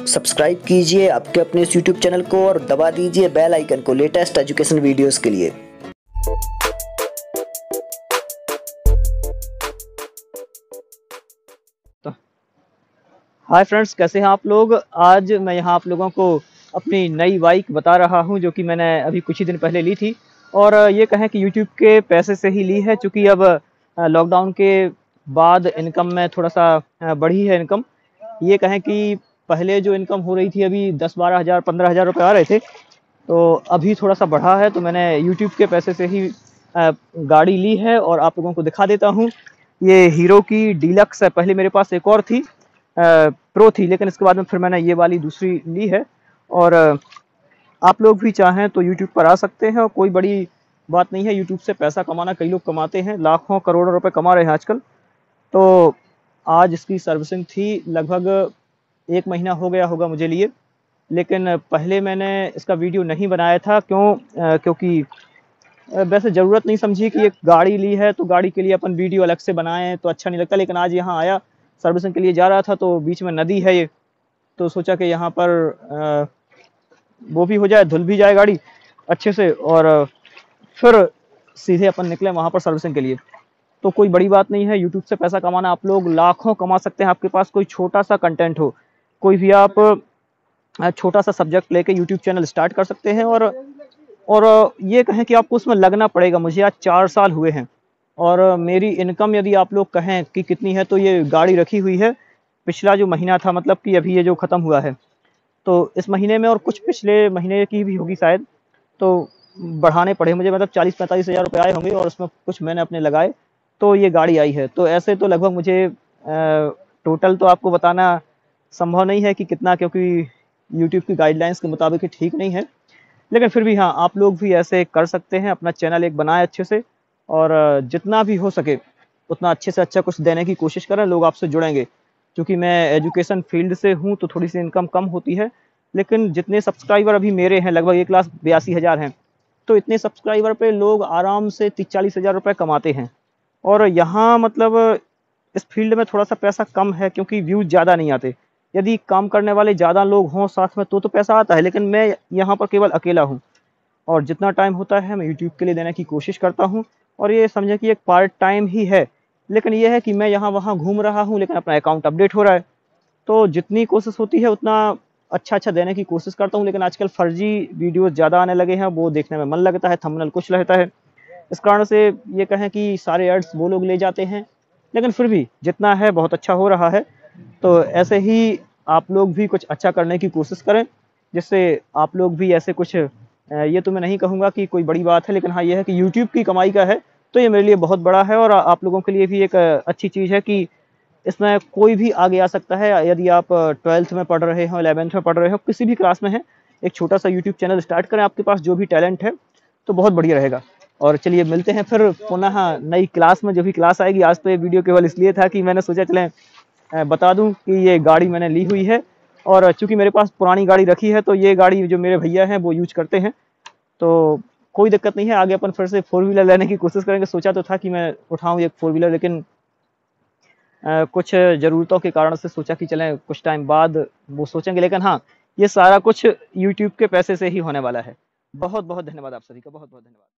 Subscribe कीजिए आपके अपने इस यूट्यूब चैनल को और दबा दीजिए बेल आइकन को लेटेस्ट एजुकेशन वीडियोस के लिए। हाय फ्रेंड्स, कैसे हैं आप लोग। आज मैं यहाँ आप लोगों को अपनी नई बाइक बता रहा हूँ जो कि मैंने अभी कुछ ही दिन पहले ली थी। और ये कहें कि यूट्यूब के पैसे से ही ली है, चूँकि अब लॉकडाउन के बाद इनकम में थोड़ा सा बढ़ी है इनकम। ये कहें कि पहले जो इनकम हो रही थी अभी 10-12 हज़ार 15 हज़ार रुपये आ रहे थे, तो अभी थोड़ा सा बढ़ा है। तो मैंने यूट्यूब के पैसे से ही गाड़ी ली है और आप लोगों को दिखा देता हूँ। ये हीरो की डीलक्स है। पहले मेरे पास एक और थी, प्रो थी, लेकिन इसके बाद में फिर मैंने ये वाली दूसरी ली है। और आप लोग भी चाहें तो यूट्यूब पर आ सकते हैं और कोई बड़ी बात नहीं है। यूट्यूब से पैसा कमाना कई लोग कमाते हैं, लाखों करोड़ों रुपए कमा रहे हैं आजकल। तो आज इसकी सर्विसिंग थी, लगभग 1 महीना हो गया होगा मुझे लिए। लेकिन पहले मैंने इसका वीडियो नहीं बनाया था, क्योंकि वैसे ज़रूरत नहीं समझी कि एक गाड़ी ली है तो गाड़ी के लिए अपन वीडियो अलग से बनाएं तो अच्छा नहीं लगता। लेकिन आज यहाँ आया, सर्विसिंग के लिए जा रहा था, तो बीच में नदी है ये, तो सोचा कि यहाँ पर वो भी हो जाए, धुल भी जाए गाड़ी अच्छे से, और फिर सीधे अपन निकले वहाँ पर सर्विसिंग के लिए। तो कोई बड़ी बात नहीं है, यूट्यूब से पैसा कमाना आप लोग लाखों कमा सकते हैं। आपके पास कोई छोटा सा कंटेंट हो, कोई भी आप छोटा सा सब्जेक्ट लेके यूट्यूब चैनल स्टार्ट कर सकते हैं। और ये कहें कि आपको उसमें लगना पड़ेगा। मुझे आज 4 साल हुए हैं और मेरी इनकम यदि आप लोग कहें कि कितनी है, तो ये गाड़ी रखी हुई है। पिछला जो महीना था, मतलब कि अभी ये जो ख़त्म हुआ है, तो इस महीने में और कुछ पिछले महीने की भी होगी शायद, तो बढ़ाने पड़े मुझे, मतलब 40-45 हज़ार रुपये आए होंगे और उसमें कुछ मैंने अपने लगाए, तो ये गाड़ी आई है। तो ऐसे तो लगभग मुझे टोटल तो आपको बताना संभव नहीं है कि कितना, क्योंकि यूट्यूब की गाइडलाइंस के मुताबिक ठीक नहीं है। लेकिन फिर भी हाँ, आप लोग भी ऐसे कर सकते हैं। अपना चैनल एक बनाएं अच्छे से, और जितना भी हो सके उतना अच्छे से अच्छा कुछ देने की कोशिश करें। लोग आपसे जुड़ेंगे, क्योंकि मैं एजुकेशन फील्ड से हूँ तो थोड़ी सी इनकम कम होती है। लेकिन जितने सब्सक्राइबर अभी मेरे हैं, लगभग 1,82,000 हैं, तो इतने सब्सक्राइबर पे लोग आराम से 30-40 हज़ार रुपये कमाते हैं। और यहाँ मतलब इस फील्ड में थोड़ा सा पैसा कम है, क्योंकि व्यूज़ ज़्यादा नहीं आते। यदि काम करने वाले ज़्यादा लोग हों साथ में तो पैसा आता है, लेकिन मैं यहाँ पर केवल अकेला हूँ और जितना टाइम होता है मैं यूट्यूब के लिए देने की कोशिश करता हूँ। और ये समझें कि एक पार्ट टाइम ही है, लेकिन ये है कि मैं यहाँ वहाँ घूम रहा हूँ, लेकिन अपना अकाउंट अपडेट हो रहा है। तो जितनी कोशिश होती है उतना अच्छा देने की कोशिश करता हूँ। लेकिन आजकल फर्जी वीडियोज़ ज़्यादा आने लगे हैं, वो देखने में मन लगता है, थंबनेल कुछ रहता है। इस कारण से ये कहें कि सारे एड्स वो लोग ले जाते हैं, लेकिन फिर भी जितना है बहुत अच्छा हो रहा है। तो ऐसे ही आप लोग भी कुछ अच्छा करने की कोशिश करें, जिससे आप लोग भी ऐसे कुछ ये तो मैं नहीं कहूँगा कि कोई बड़ी बात है, लेकिन हाँ, ये है कि यूट्यूब की कमाई का है, तो ये मेरे लिए बहुत बड़ा है। और आप लोगों के लिए भी एक अच्छी चीज़ है कि इसमें कोई भी आगे आ सकता है। यदि आप 12th में पढ़ रहे हो, 11th में पढ़ रहे हो, किसी भी क्लास में हैं, एक छोटा सा यूट्यूब चैनल स्टार्ट करें। आपके पास जो भी टैलेंट है तो बहुत बढ़िया रहेगा। और चलिए मिलते हैं फिर पुनः नई क्लास में, जो भी क्लास आएगी। आज तो ये वीडियो केवल इसलिए था कि मैंने सोचा चलें बता दूं कि ये गाड़ी मैंने ली हुई है, और चूंकि मेरे पास पुरानी गाड़ी रखी है, तो ये गाड़ी जो मेरे भैया हैं वो यूज करते हैं, तो कोई दिक्कत नहीं है। आगे अपन फिर से 4 व्हीलर लेने की कोशिश करेंगे। सोचा तो था कि मैं उठाऊं एक 4 व्हीलर, लेकिन कुछ ज़रूरतों के कारण से सोचा कि चलें कुछ टाइम बाद वो सोचेंगे। लेकिन हाँ, ये सारा कुछ यूट्यूब के पैसे से ही होने वाला है। बहुत बहुत धन्यवाद आप सभी का, बहुत बहुत धन्यवाद।